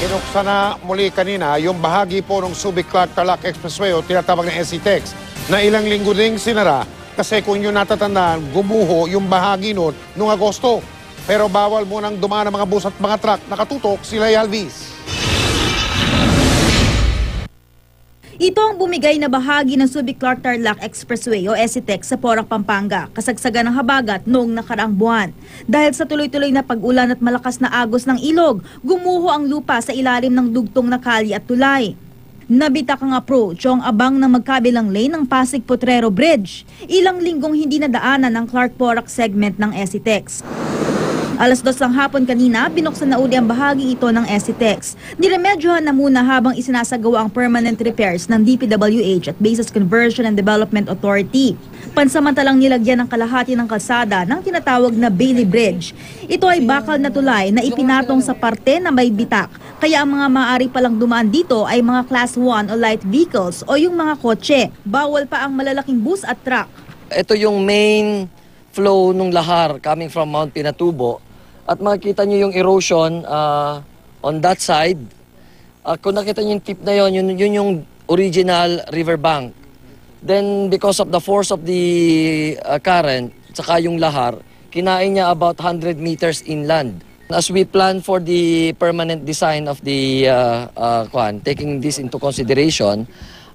Binuksan na muli kanina yung bahagi po ng Subic-Clark-Tarlac Expressway o tinatawag na SCTEX na ilang linggo ding sinara kasi kung yun natatandaan, gumuho yung bahagi noon noong Agosto. Pero bawal munang dumaan ang mga bus at mga truck. Nakatutok sila Alvis. Ito ang bumigay na bahagi ng Subic-Clark-Tarlac Expressway o SCTEX sa Porac, Pampanga, kasagsagan ng habagat noong nakaraang buwan. Dahil sa tuloy-tuloy na pag-ulan at malakas na agos ng ilog, gumuho ang lupa sa ilalim ng dugtong na kalye at tulay. Nabitak ang approach o ang abang ng magkabilang lane ng Pasig-Potrero Bridge. Ilang linggong hindi nadaanan ang Clark-Porac segment ng SCTEX. Alas 2 ng hapon kanina, binuksan na uli ang bahaging ito ng SCTEX. Niremedyohan na muna habang isinasagawa ang permanent repairs ng DPWH at Bases Conversion and Development Authority. Pansamantalang nilagyan ng kalahati ng kalsada ng tinatawag na Bailey Bridge. Ito ay bakal na tulay na ipinatong sa parte na may bitak. Kaya ang mga maaari palang dumaan dito ay mga Class 1 o light vehicles o yung mga kotse. Bawal pa ang malalaking bus at truck. Ito yung main flow ng lahar coming from Mount Pinatubo at makikita nyo yung erosion on that side. Kung nakita nyo yung tip na yun yung original riverbank. Then because of the force of the current, saka yung lahar, kinain niya about 100 meters inland. As we plan for the permanent design of the taking this into consideration,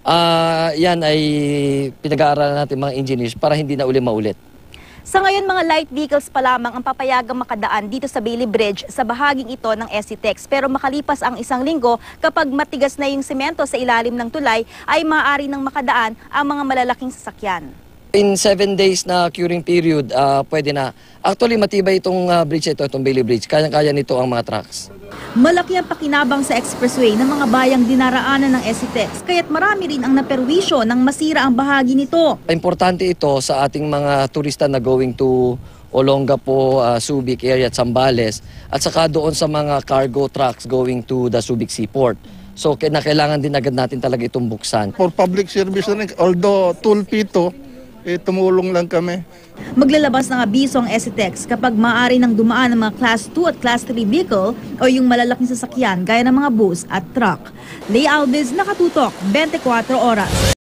yan ay pinag-aaralan natin mga engineers para hindi na maulit. Sa ngayon, mga light vehicles pa lamang ang papayagang makadaan dito sa Bailey Bridge sa bahaging ito ng SCTEX. Pero makalipas ang isang linggo, kapag matigas na yung semento sa ilalim ng tulay, ay maaari nang makadaan ang mga malalaking sasakyan. In 7 days na curing period, pwede na. Actually, matibay itong bridge ito, itong Bailey Bridge. Kaya-kaya nito ang mga trucks. Malaki ang pakinabang sa expressway ng mga bayang dinaraanan ng SCTEX, kaya't marami rin ang naperwisyo nang masira ang bahagi nito. Importante ito sa ating mga turista na going to Olongapo, Subic area at Zambales, at saka doon sa mga cargo trucks going to the Subic Seaport. So, kailangan din agad natin talaga itong buksan. For public service, although tulpi ito, tumulong lang kami. Maglalabas ng abiso ang SCTEX kapag maaari nang dumaan ng mga Class 2 at Class 3 vehicle o yung malalaking sasakyan gaya ng mga bus at truck. Leigh Alvis, Nakatutok, 24 Oras.